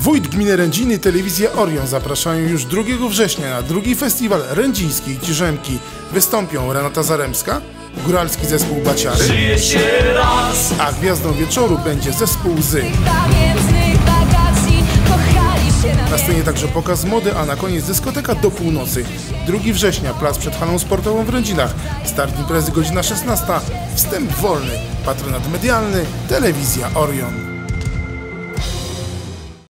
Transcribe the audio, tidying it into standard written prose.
Wójt Gminy Rędziny i Telewizja Orion zapraszają już 2 września na drugi festiwal Rędzińskiej Ciżemki. Wystąpią Renata Zaremska, góralski zespół Baciary, a gwiazdą wieczoru będzie zespół Zy. Na scenie także pokaz mody, a na koniec dyskoteka do północy. 2 września, plac przed halą sportową w Rędzinach. Start imprezy godzina 16. Wstęp wolny. Patronat medialny Telewizja Orion.